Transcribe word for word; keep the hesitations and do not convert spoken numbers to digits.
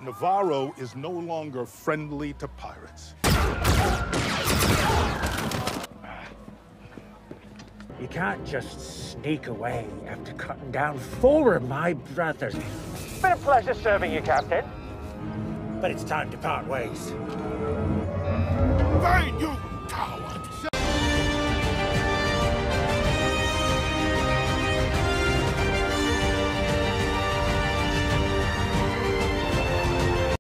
Navarro is no longer friendly to pirates. You can't just sneak away after cutting down four of my brothers. Been a pleasure serving you, Captain. But it's time to part ways. Vane, you coward!